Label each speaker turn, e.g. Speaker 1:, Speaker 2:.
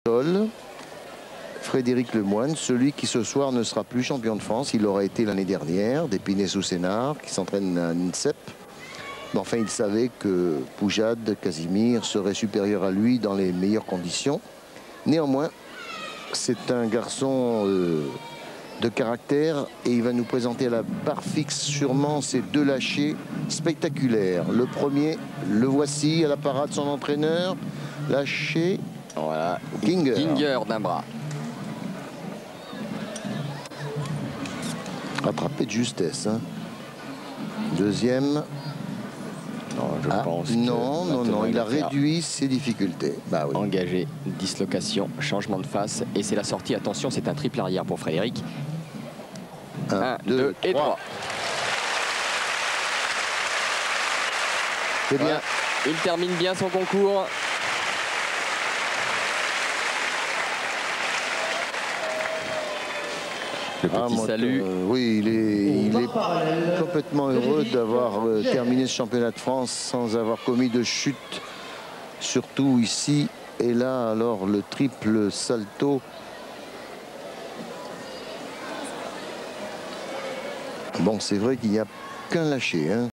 Speaker 1: Frédéric Lemoine, celui qui ce soir ne sera plus champion de France. Il aurait été l'année dernière, d'Épinay-sous-Sénard, qui s'entraîne à l'INSEP. Mais enfin, il savait que Poujade, Casimir serait supérieur à lui dans les meilleures conditions. Néanmoins, c'est un garçon de caractère et il va nous présenter à la barre fixe sûrement ces deux lâchers spectaculaires. Le premier, le voici à la parade de son entraîneur. Lâché.
Speaker 2: Voilà,
Speaker 1: Ginger
Speaker 2: d'un bras.
Speaker 1: Rattrapé de justesse. Hein. Deuxième. Non, il a réduit ses difficultés. Bah, oui.
Speaker 2: Engagé, dislocation, changement de face. Et c'est la sortie. Attention, c'est un triple arrière pour Frédéric. 1, 2 et 3.
Speaker 1: C'est bien.
Speaker 2: Voilà. Il termine bien son concours. Le petit salut.
Speaker 1: Oui, il est complètement heureux d'avoir terminé ce championnat de France sans avoir commis de chute, surtout ici. Et là, alors, le triple salto. Bon, c'est vrai qu'il n'y a qu'un lâché. Hein.